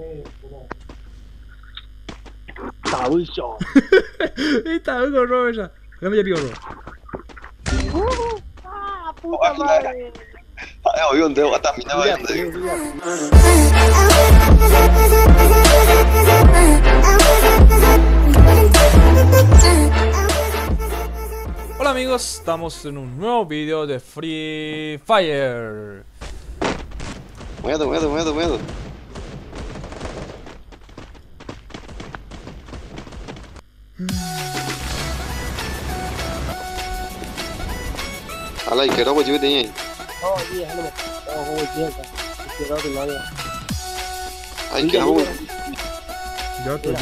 打不小。 你打个狗肉为啥？咱们也比狗肉。 啊，不他妈的！ Ayaw yun, daw atamin na yun. Hola amigos, estamos en un nuevo video de Free Fire. Miedo. Alay, kero ko jude niya. Oh, iya, halo. Oh, iya kan. Kira tu lagi. Ay, kero ko. Jatuh.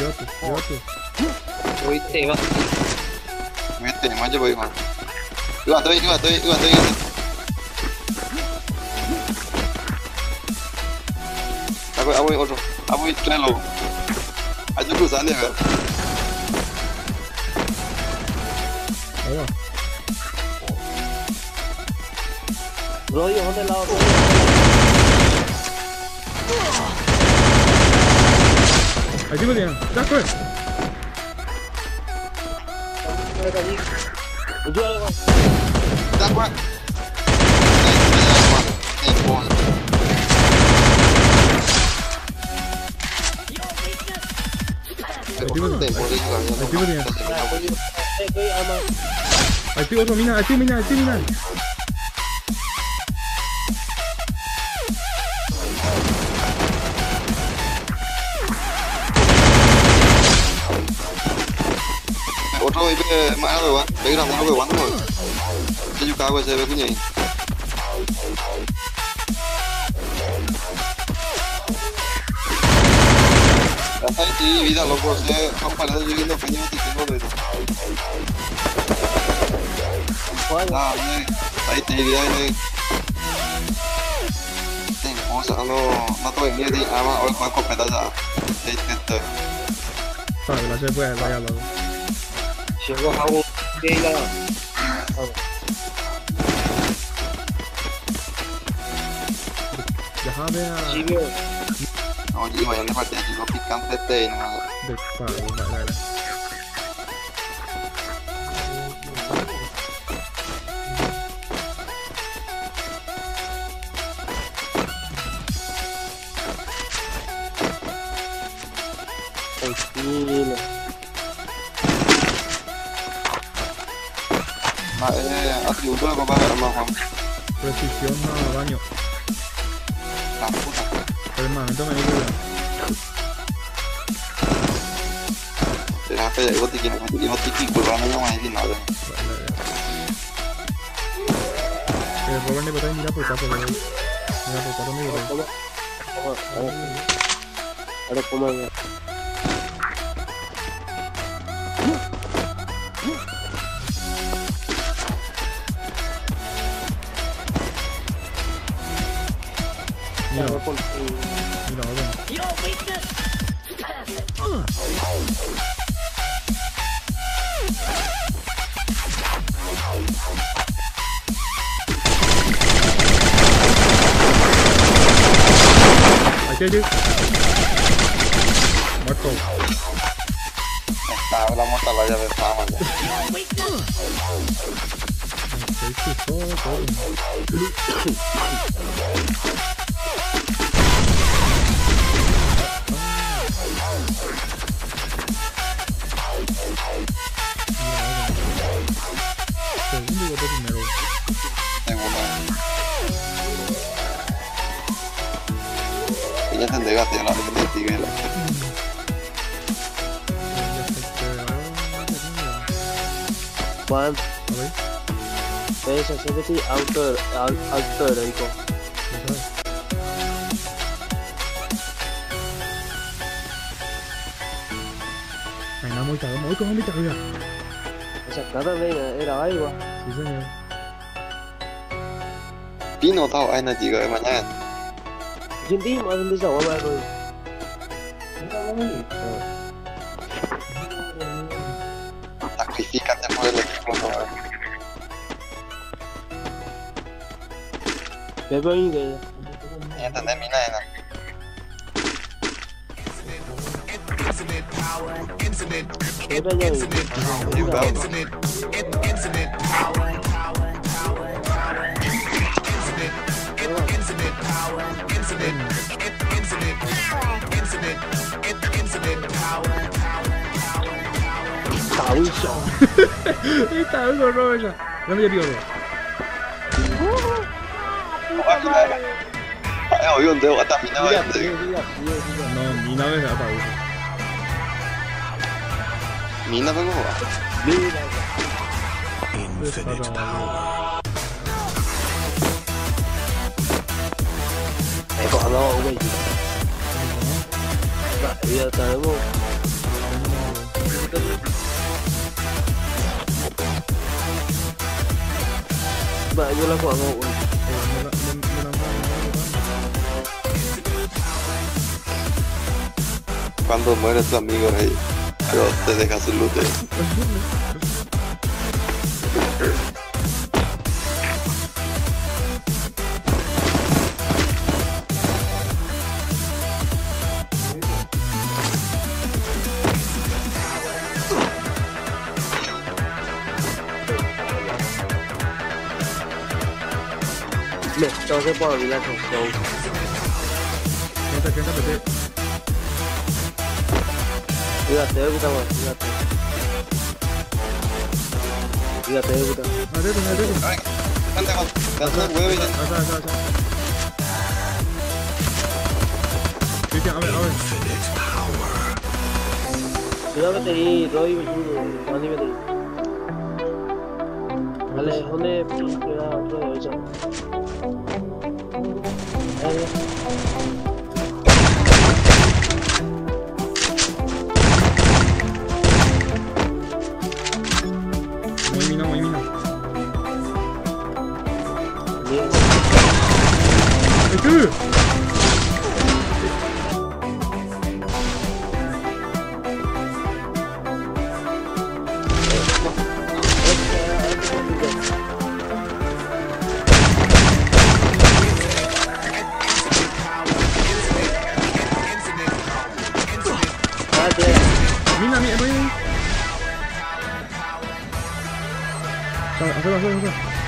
Woi, tengok. Mete, manja boy man. Dua toy. Aboy trelo. Aja tu sana ya. Ahí va. Bro, yo dónde lado. Ahí tipo tienen. Ya fue. Yo algo. Da kwa. Ahí tipo otro mina. Otro ibe mã rồi bạn. Đấy là nó về quán rồi. Chứ chú cao quay xe về cái gì. Thấy tí vida loco sẽ không phải là gì đâu phải như thì cái rồi. À đây, thấy tí cái này. Tem cosa no to ni di ama hoy con copeta ya. Te. Vale, la se puede, vaya loco. Llegó Jabo de la. Déjame a... Sigue. Oye, vayan de parte aquí lo picante te no. De pago, dale. Tranquilo. Atributo de copa de más Juan. Precisión a daño. La puta. Permanente me digo. Te la fe de botiquín, pues van a llamar ahí nada. Que Robert ni puede mirar por caso, pero... Mira por caso, amigo. Ahora cómo ya. Mira, ven. Aquí hay. Muerto. Está la morta la llave está mal. Segundo y otro primero. Ella te entregaste la de tigre. Juan, A ver, ves, acércate alto heroico. hay nada muy tarde, muy con mi tarde. Esa cara era agua. Sí, señor. Pino tao ai là chỉ gửi mà nha. Chuyến đi mà bây giờ mà rồi. Sacrificate por el equipo. Ve bên kìa. Entendés mi nena. Siempre ya vi.打微笑， 你打个手说一下，咱们也丢了。 还好用的，我打米那玩意儿。 那米娜为啥打微笑？ 米那个我。 Infinite power。 哎，完了，我问你，哎呀，咱们。Bạn như là quả ngộ. Cuando muere tu amigo ahí, pero te deja su lute. Mẹ, cho cái bò là thằng xấu. Cái bật đi. Mira, te veo rồi, mira. Mira, te veo. Canta, hueve ya. Mira, vete ahí, Roy, Manny, vete ahí. Vale, ¿dónde queda Roy hoy? Muy mina. ¡Tú! Mina. Hacer.